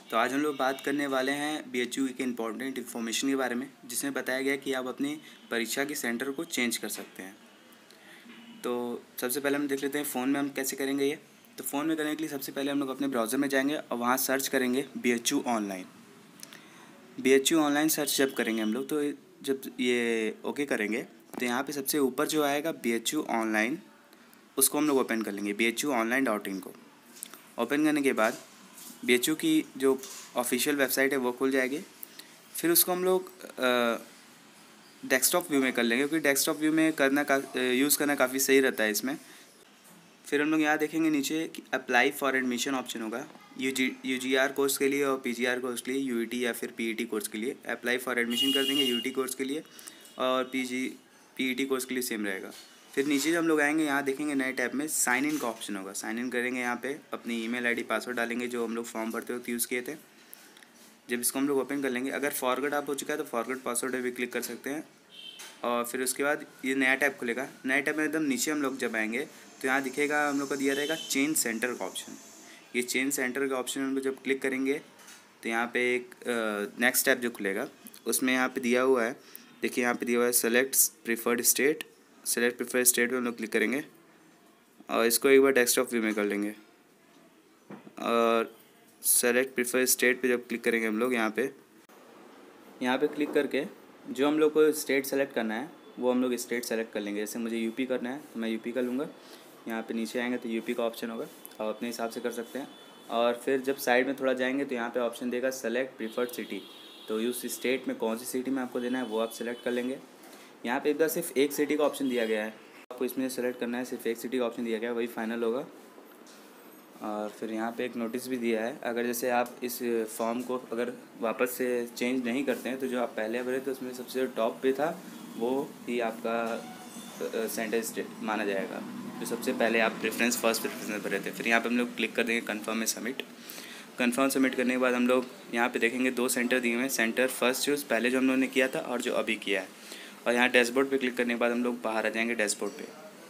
तो आज हम लोग बात करने वाले हैं बीएचयू के इम्पोर्टेंट इन्फॉर्मेशन के बारे में, जिसमें बताया गया कि आप अपनी परीक्षा के सेंटर को चेंज कर सकते हैं। तो सबसे पहले हम देख लेते हैं फ़ोन में हम कैसे करेंगे ये। तो फ़ोन में करने के लिए सबसे पहले हम लोग अपने ब्राउज़र में जाएंगे और वहाँ सर्च करेंगे BHU online. BHU online search जब करेंगे हम लोग, तो जब ये ओके करेंगे तो यहाँ पे सबसे ऊपर जो आएगा बीएचयू ऑनलाइन, उसको हम लोग ओपन कर लेंगे। BHUonline.in को ओपन करने के बाद बीएचयू की जो ऑफिशियल वेबसाइट है वो खुल जाएगी। फिर उसको हम लोग डेस्कटॉप व्यू में कर लेंगे, क्योंकि डेस्कटॉप व्यू में यूज़ करना काफ़ी सही रहता है इसमें। फिर हम लोग यहाँ देखेंगे नीचे कि अप्लाई फॉर एडमिशन ऑप्शन होगा। UGR कोर्स के लिए और PGR कोर्स के लिए, UET या फिर PET कोर्स के लिए अप्लाई फॉर एडमिशन कर देंगे। UET कोर्स के लिए और PET कोर्स के लिए सेम रहेगा। फिर नीचे जब हम लोग आएंगे, यहाँ देखेंगे नए टैब में साइन इन का ऑप्शन होगा। साइन इन करेंगे, यहाँ पे अपनी ईमेल आईडी पासवर्ड डालेंगे जो हम लोग फॉर्म भरते वक्त यूज़ किए थे। जब इसको हम लोग ओपन कर लेंगे, अगर फॉरगेट आप हो चुका है तो फॉरगेट पासवर्ड पे भी क्लिक कर सकते हैं। और फिर उसके बाद ये नया टैब खुलेगा। नया टैब में एकदम नीचे हम लोग जब आएंगे तो यहाँ दिखेगा, हम लोग को दिया रहेगा चेंज सेंटर का ऑप्शन। ये चेंज सेंटर का ऑप्शन हम लोग जब क्लिक करेंगे तो यहाँ पे एक नेक्स्ट टैब जो खुलेगा, उसमें यहाँ पे दिया हुआ है, देखिए यहाँ पे दिया हुआ है select preferred state. Select preferred state पे हम लोग क्लिक करेंगे और इसको एक बार डेस्कटॉप व्यू में कर लेंगे। और सेलेक्ट प्रीफर्ड स्टेट पे जब क्लिक करेंगे हम लोग, यहाँ पे क्लिक करके जो हम लोग को स्टेट सेलेक्ट करना है वो हम लोग स्टेट सेलेक्ट कर लेंगे। जैसे मुझे यूपी करना है तो मैं यूपी कर लूँगा। यहाँ पे नीचे आएंगे तो यूपी का ऑप्शन होगा, आप अपने हिसाब से कर सकते हैं। और फिर जब साइड में थोड़ा जाएंगे तो यहाँ पे ऑप्शन देगा सेलेक्ट प्रीफर्ड सिटी। तो उस स्टेट में कौन सी सिटी में आपको देना है वो आप सेलेक्ट कर लेंगे। यहाँ पे इधर सिर्फ एक सिटी का ऑप्शन दिया गया है, आपको इसमें सेलेक्ट करना है। सिर्फ एक सिटी का ऑप्शन दिया गया है, वही फाइनल होगा। और फिर यहाँ पे एक नोटिस भी दिया है, अगर जैसे आप इस फॉर्म को अगर वापस से चेंज नहीं करते हैं तो जो आप पहले भरे थे उसमें सबसे टॉप पे था वो ही आपका सेंटेंस माना जाएगा, जो सबसे पहले आप फर्स्ट प्रेफरेंस भरे थे। फिर यहाँ पे हम लोग क्लिक कर देंगे कन्फर्म में सबमिट। कन्फर्म सबमिट करने के बाद हम लोग यहाँ पे देखेंगे दो सेंटर दिए हुए हैं, सेंटर फर्स्ट चूज़ पहले जो हम लोगों ने किया था और जो अभी किया है। और यहाँ डैशबोर्ड पे क्लिक करने के बाद हम लोग बाहर आ जाएंगे डैशबोर्ड पे।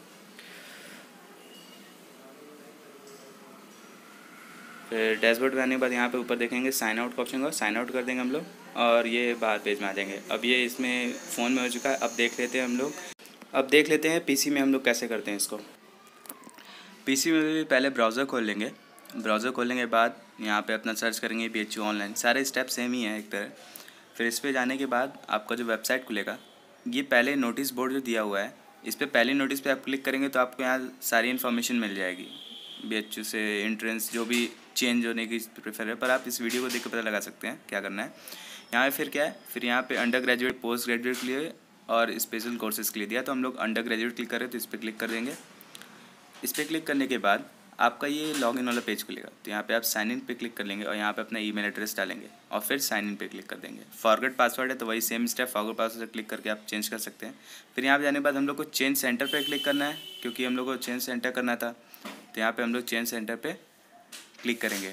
फिर डैशबोर्ड पे आने के बाद यहाँ पे ऊपर देखेंगे साइन आउट का ऑप्शन होगा, साइन आउट कर देंगे हम लोग और ये बाहर पेज में आ जाएंगे। अब ये इसमें फ़ोन में हो चुका है। अब देख लेते हैं पीसी में हम लोग कैसे करते हैं इसको। पीसी में भी पहले ब्राउज़र खोल लेंगे। ब्राउज़र खोलने के बाद यहाँ पे अपना सर्च करेंगे बीएचयू ऑनलाइन। सारे स्टेप सेम ही हैं एक तरह। फिर इस पर जाने के बाद आपका जो वेबसाइट खुलेगा, ये पहले नोटिस बोर्ड जो दिया हुआ है, इस पर पहले नोटिस पे आप क्लिक करेंगे तो आपको यहाँ सारी इन्फॉर्मेशन मिल जाएगी बीएचयू से एंट्रेंस जो भी चेंज होने की प्रेफर है। पर आप इस वीडियो को देख कर पता लगा सकते हैं क्या करना है। यहाँ फिर क्या है, फिर यहाँ पे अंडर ग्रेजुएट, पोस्ट ग्रेजुएट के लिए और स्पेशल कोर्सेज़ के लिए दिया, तो हम लोग अंडर ग्रेजुएट क्लिक करें तो इस पर क्लिक कर देंगे। इस पर क्लिक करने के बाद आपका ये लॉगिन वाला पेज खुलेगा, तो यहाँ पे आप साइन इन पे क्लिक कर लेंगे और यहाँ पे अपना ईमेल एड्रेस डालेंगे और फिर साइन इन पे क्लिक कर देंगे। फॉरगेट पासवर्ड है तो वही same step, forget password click करके आप चेंज कर सकते हैं। फिर यहाँ पे जाने के बाद हम लोग को चेंज सेंटर पे क्लिक करना है, क्योंकि हम लोग को चेंज सेंटर करना था। तो यहाँ पे हम लोग चेंज सेंटर पे क्लिक करेंगे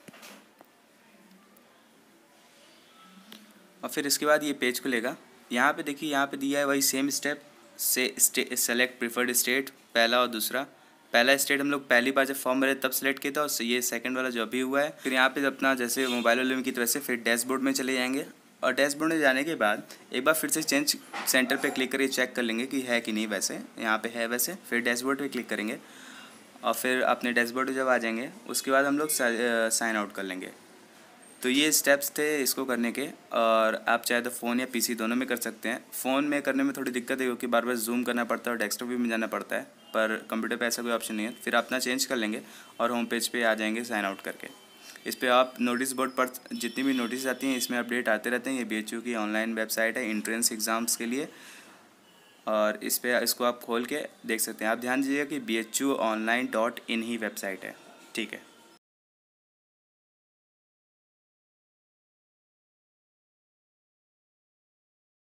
और फिर इसके बाद ये पेज खुलेगा। यहाँ पे देखिए, यहाँ पे दिया है वही सेम स्टेप से सेलेक्ट प्रीफर्ड स्टेट, पहला और दूसरा। पहला स्टेट हम लोग पहली बार जब फॉर्म भरे तब सेलेक्ट किया था और ये सेकंड वाला जो अभी हुआ है। फिर यहाँ पे अपना जैसे मोबाइल वाले की तरह से फिर डैशबोर्ड में चले जाएंगे और डैशबोर्ड में जाने के बाद एक बार फिर से चेंज सेंटर पे क्लिक करके चेक कर लेंगे कि है कि नहीं। वैसे यहाँ पे है वैसे। फिर डैशबोर्ड पे क्लिक करेंगे और फिर अपने डैशबोर्ड जब आ जाएंगे उसके बाद हम लोग साइन आउट कर लेंगे। तो ये स्टेप्स थे इसको करने के, और आप चाहे तो फ़ोन या पीसी दोनों में कर सकते हैं। फ़ोन में करने में थोड़ी दिक्कत है क्योंकि बार बार जूम करना पड़ता है और डेस्कटॉप भी में जाना पड़ता है, पर कंप्यूटर पे ऐसा कोई ऑप्शन नहीं है। फिर अपना चेंज कर लेंगे और होम पेज पे आ जाएंगे साइन आउट करके। इस पर आप नोटिस बोर्ड पर जितनी भी नोटिस आती हैं इसमें अपडेट आते रहते हैं। ये बीएचयू की ऑनलाइन वेबसाइट है एंट्रेंस एग्ज़ाम्स के लिए, और इसको आप खोल के देख सकते हैं। आप ध्यान दीजिएगा कि BHUonline.in ही वेबसाइट है। ठीक है।